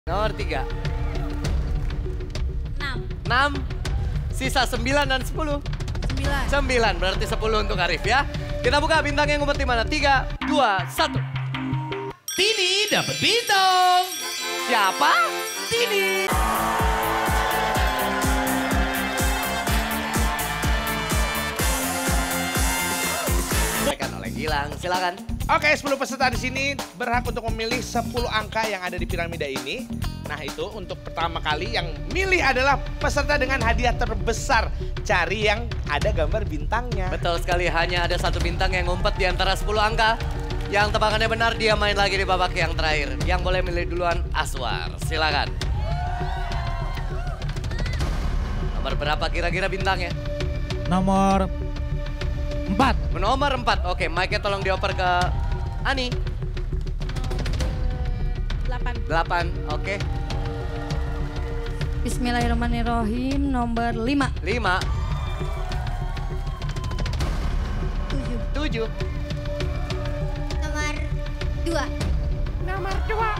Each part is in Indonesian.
Nomor 3. 6. 6. Sisa 9 dan 10. 9. 9, berarti 10 untuk Arif ya. Kita buka bintang yang ngumpet di mana? 3, 2, 1. Tini dapat bintang. Siapa? Tini. Oleh Gilang, silakan. Oke, 10 peserta di sini berhak untuk memilih 10 angka yang ada di piramida ini. Nah itu untuk pertama kali yang milih adalah peserta dengan hadiah terbesar. Cari yang ada gambar bintangnya. Betul sekali, hanya ada satu bintang yang ngumpet di antara 10 angka. Yang tebakannya benar, dia main lagi di babak yang terakhir. Yang boleh milih duluan, Aswar. Silakan. Nomor berapa kira-kira bintangnya? Nomor 4. Nomor 4. Oke, mic-nya tolong dioper ke Ani. 8. 8, oke. Bismillahirrahmanirrahim. Nomor 5. 5. 7. 7. Nomor 2. Nomor 2.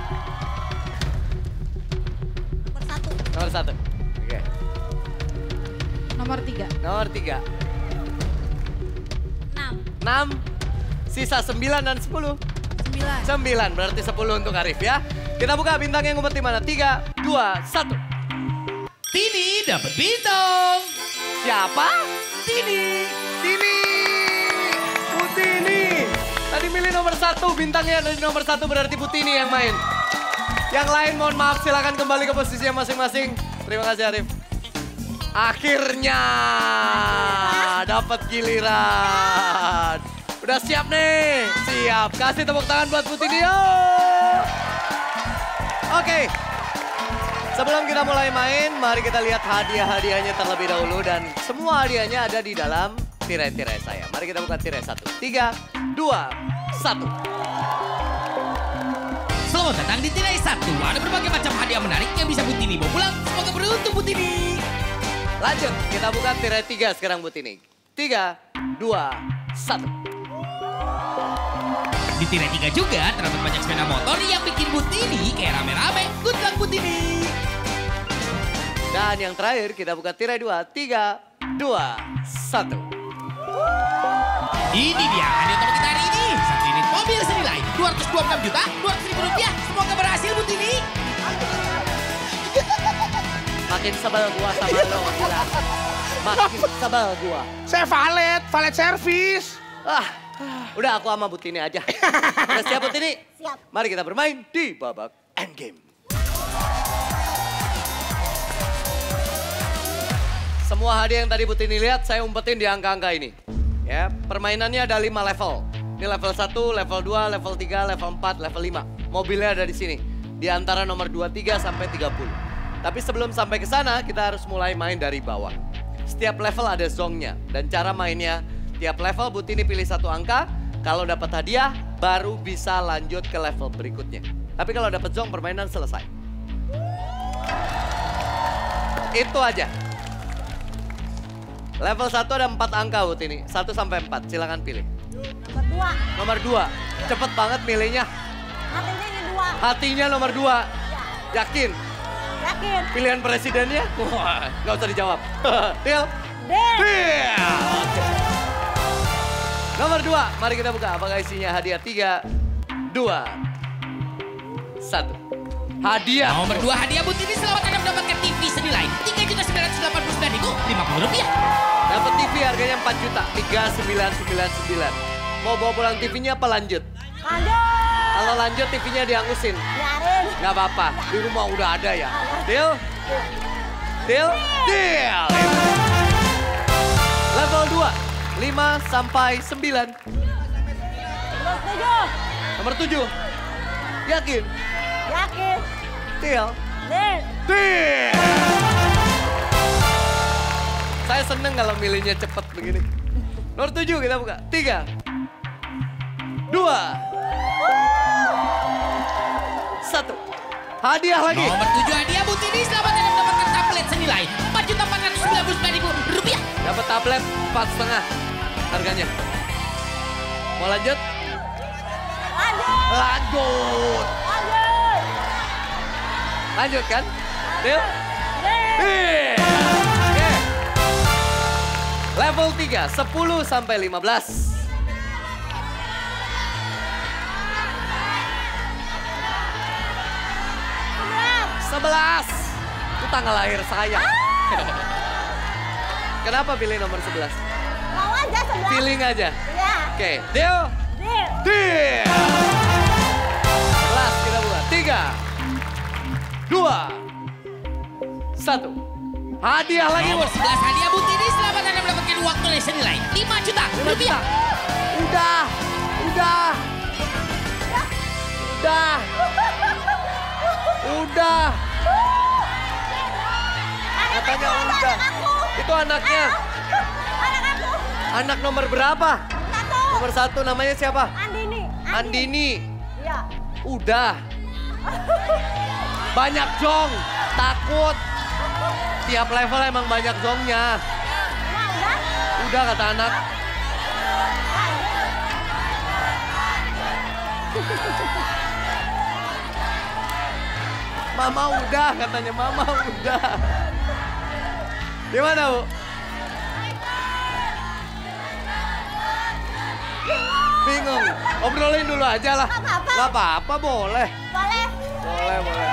Nomor 1. Nomor 1. Oke. Nomor 3. Nomor 3. 6. 6. Sisa 9 dan 10. 9. 9, berarti 10 untuk Arif ya. Kita buka bintang yang ngumpet di mana? 3, 2, 1. Tini dapat bintang. Siapa? Tini. Tini. Putini. Tadi milih nomor 1, bintangnya ada di nomor 1 berarti Putini yang main. Yang lain mohon maaf, silakan kembali ke posisinya masing-masing. Terima kasih Arif. Akhirnya dapat giliran. Udah siap nih? Siap. Kasih tepuk tangan buat Putini. Oke. Sebelum kita mulai main, mari kita lihat hadiah-hadiahnya terlebih dahulu. Dan semua hadiahnya ada di dalam tirai-tirai saya. Mari kita buka tirai 1. 3, 2, 1. Selamat datang di tirai 1. Ada berbagai macam hadiah menarik yang bisa Butini bawa pulang. Semoga beruntung Butini. Lanjut, kita buka tirai 3 sekarang Butini. 3, 2, 1. Di tirai 3 juga terdapat banyak sepeda motor yang bikin Butini kayak rame-rame. Good luck Butini. Dan yang terakhir kita buka tirai 2. 3, 2, 1. Ini dia hadiah utama kita hari ini. Satu unit mobil senilai 226.200.000 rupiah. Semoga berhasil Butini. Makin sebel gua sama lo, gila. Makin sebel gua. Saya valet servis. Udah aku sama Butini aja. Udah siap Butini? Siap. Mari kita bermain di babak endgame. Semua hadiah yang tadi Butini lihat saya umpetin di angka-angka ini. Ya, permainannya ada 5 level. Ini level 1, level 2, level 3, level 4, level 5. Mobilnya ada di sini. Di antara nomor 23 sampai 30. Tapi sebelum sampai ke sana, kita harus mulai main dari bawah. Setiap level ada zongnya. Dan cara mainnya, tiap level Butini pilih satu angka. Kalau dapat hadiah, baru bisa lanjut ke level berikutnya. Tapi kalau dapat zong, permainan selesai. Itu aja. Level 1 ada 4 angka Butini. 1 sampai 4, silakan pilih. Nomor 2. Nomor 2, cepet banget milihnya. Hatinya yang 2. Hatinya nomor 2. Yakin? Yakin. Pilihan presidennya? Wah, nggak usah dijawab. Deal? Deal. Deal! Oke. Nomor 2, mari kita buka. Apakah isinya hadiah? 3, 2, 1. Hadiah. Nomor 2 hadiah Butini selamat Anda mendapatkan TV senilai 3.989.050 rupiah. Dapat TV harganya 4 juta. 3.999. Mau bawa pulang TV-nya apa lanjut? Lanjut. Kalau lanjut TV-nya diangusin. Biarin. Nggak apa-apa, di rumah udah ada ya. Deal? Deal? Deal! Level 2, 5 sampai 9. Nomor 7. Yakin? Yakin. Deal? Deal. Deal! Saya seneng kalau milihnya cepet begini. Nomor 7 kita buka. 3, 2, 1. Hadiah lagi. Nomor 7 hadiah Butini selamat Anda mendapatkan tablet senilai 4.499.000 rupiah. Dapat tablet 4,5 harganya. Mau lanjut? Lanjut. Lanjut. Lanjut. Lanjut kan? Deal? Deal. Deal. Oke. Level 3, 10 sampai 15. 11. Itu tanggal lahir saya. Kenapa pilih nomor 11? Mau aja 11. Feeling aja. Iya. Oke, deal? Deal. Deal. 11 kita buka. 3, 2, 1. Hadiah lagi, Nomor bos. 11 hadiah Butini. Selamat Anda mendapatkan uang tunai senilai 5 juta 5 rupiah. juta. Udah. Udah. Katanya udah. Itu anaknya. Anak aku. Anak nomor berapa? 1. Nomor 1 namanya siapa? Andini. Andini. Iya. Udah. Banyak jong. Takut. Tiap level emang banyak jongnya. Nah, udah. Udah kata anak. Mama udah katanya, mama udah. Gimana, Bu? Bingung. Obrolin dulu aja lah. Nggak apa-apa. Nggak apa-apa, boleh. Boleh. Boleh.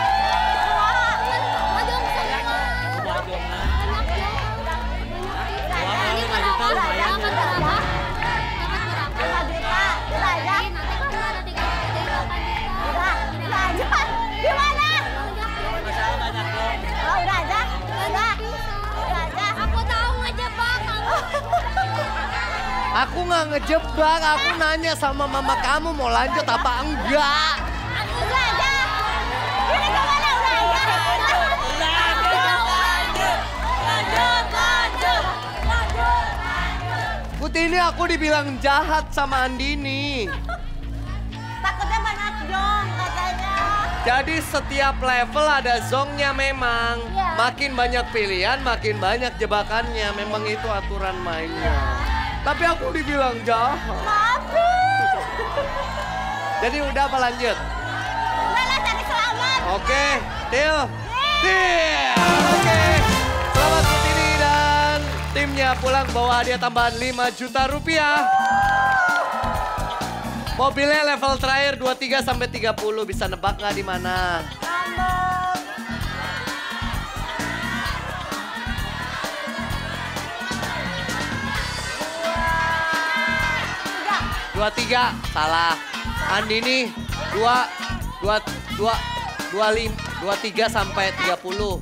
Aku nggak ngejebak, aku nanya sama mama kamu mau lanjut apa enggak. Butini aku dibilang jahat sama Andini. Takutnya banyak jong katanya. Jadi setiap level ada zongnya memang. Iya. Makin banyak pilihan, makin banyak jebakannya. Memang itu aturan mainnya. Tapi aku dibilang jahat. Maafin. Jadi udah apa lanjut? Udah lah, cari selamat. Oke, deal. Deal. Oke. Selamat Butini dan timnya pulang bawa hadiah tambahan 5 juta rupiah. Mobilnya level terakhir 23 sampai 30, bisa nebak nggak di mana? Ngambek. 23, salah. Andini 23 sampai 30.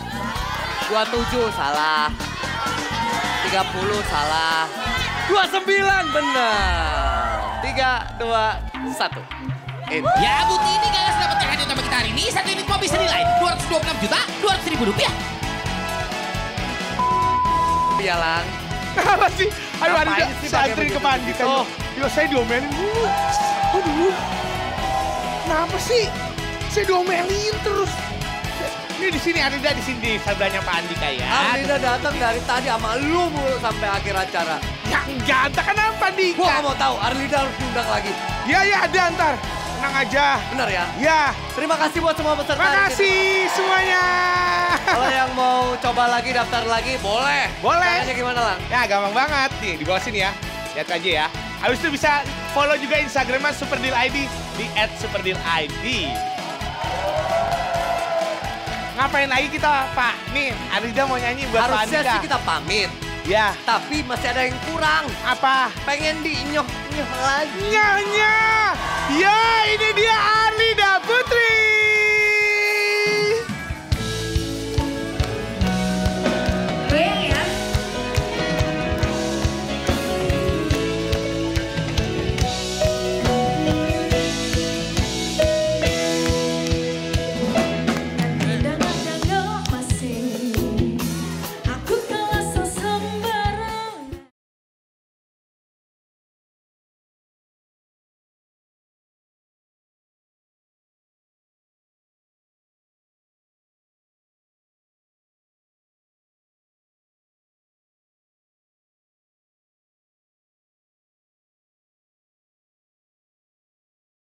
27 salah. 30 salah. 29 benar. 3, 2, 1. Ya Butini gagal mendapatkan hadiah utama kita hari ini. 1 unit mobil senilai 226 juta 200 ribu rupiah. Iya, Lang. Apa sih? Ayo Ngapain Arida, sih saya pakai antri ke begitu? Pandi kan. Oh. Yo, saya diomelin dulu. Aduh. Kenapa sih? Saya diomelin terus. Ini di sini Arida, di sini sebelahnya Pak Andika ya. Arlida datang dari tadi sama lu mulu sampai akhir acara. Ya enggak, entar kan apa Andika? Gua gak mau tahu, Arlida harus diundang lagi. Ya ada antar. Tenang aja. Benar ya? Ya, Terima kasih buat semua peserta. di sini. makasih semuanya. Kalau yang mau coba lagi, daftar lagi, boleh. Boleh. Caranya gimana, Lang? Ya gampang banget nih, di bawah sini ya. Lihat aja ya. Habis itu bisa follow juga Instagramnya Superdeal ID di @superdealid. Ngapain lagi kita, Pak? Nih, Arida mau nyanyi buat Pak Harusnya Andika. sih kita pamit. Ya, Tapi masih ada yang kurang. apa? Pengen diinyoh-inyoh lagi. Nyanyi. Ya, ini dia Arida.